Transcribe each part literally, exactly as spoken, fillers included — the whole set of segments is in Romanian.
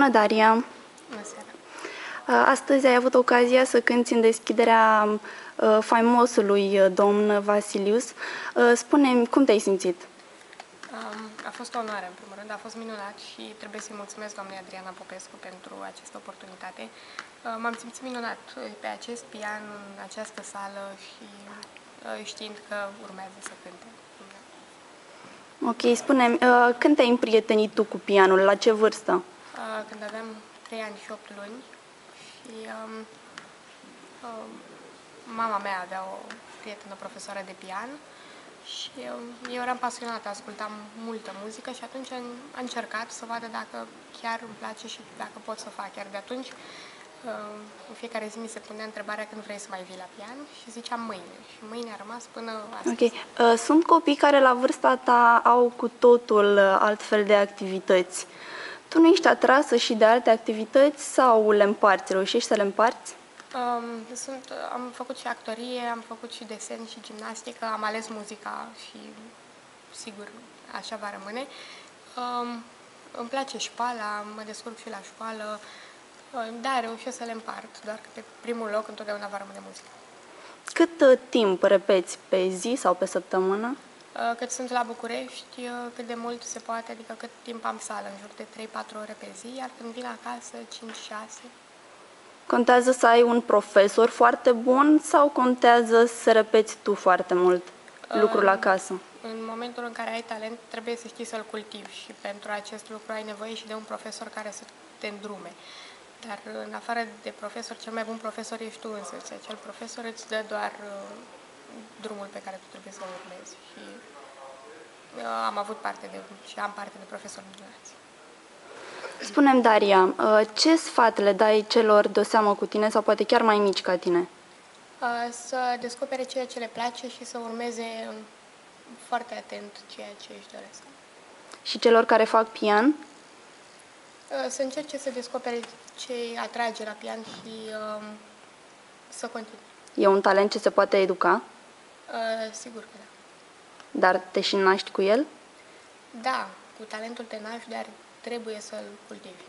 Bună, Daria! Bună seara! Astăzi ai avut ocazia să cânti în deschiderea faimosului domn Vasilius. Spune-mi, cum te-ai simțit? A fost o onoare, în primul rând, a fost minunat și trebuie să-i mulțumesc doamnei Adriana Popescu pentru această oportunitate. M-am simțit minunat pe acest pian, în această sală și știind că urmează să cânte. Ok, spune-mi, când te-ai împrietenit tu cu pianul? La ce vârstă? Când aveam trei ani și opt luni și um, um, mama mea avea o prietenă profesoară de pian și um, eu eram pasionată, ascultam multă muzică și atunci am încercat să vadă dacă chiar îmi place și dacă pot să fac. Chiar de atunci, um, în fiecare zi mi se punea întrebarea când vrei să mai vii la pian și ziceam mâine. Și mâine a rămas până astăzi. Ok. Sunt copii care la vârsta ta au cu totul altfel de activități. Tu nu ești atrasă și de alte activități sau le împarți? Reușești să le împarți? Um, sunt, am făcut și actorie, am făcut și desen și gimnastică, am ales muzica și sigur așa va rămâne. Um, îmi place școala, mă descurc și la școală, da, reușesc să le împart, doar că pe primul loc întotdeauna va rămâne muzica. Cât timp repeți pe zi sau pe săptămână? Cât sunt la București, cât de mult se poate, adică cât timp am sală, în jur de trei patru ore pe zi, iar când vin acasă, cinci șase. Contează să ai un profesor foarte bun sau contează să repeți tu foarte mult lucrul acasă? În momentul în care ai talent, trebuie să știi să-l cultivi și pentru acest lucru ai nevoie și de un profesor care să te îndrume. Dar în afară de profesor, cel mai bun profesor ești tu însăți. Acel profesor îți dă doar drumul pe care tu trebuie să-l urmezi. Și am avut parte de, și am parte de profesori minunați. Spune-mi, Daria, ce sfat le dai celor de o seamă cu tine sau poate chiar mai mici ca tine? Să descopere ceea ce le place și să urmeze foarte atent ceea ce își doresc. Și celor care fac pian? Să încerce să descopere ce îi atrage la pian și um, să continue. E un talent ce se poate educa? Uh, sigur că da. Dar te și naști cu el? Da, cu talentul te naști, dar trebuie să-l cultivi.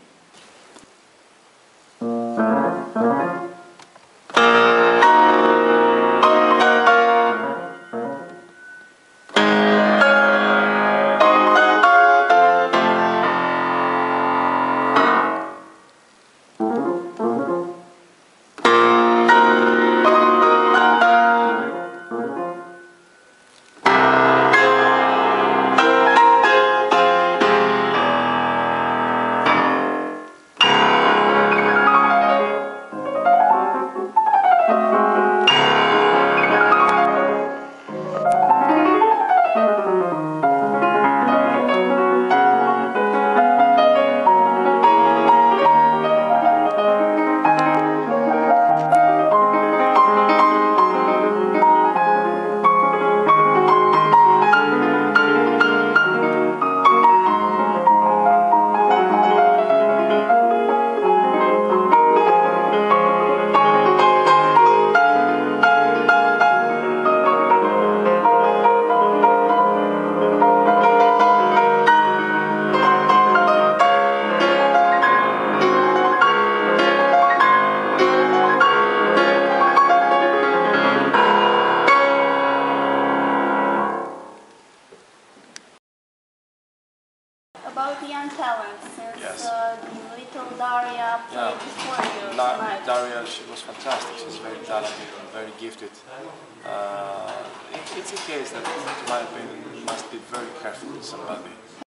About the young talent, since yes. uh, little Daria played yeah. before you La tonight. Daria, she was fantastic. She's very talented and very gifted. Uh, it, it's a case that, in my opinion, you must be very careful with somebody.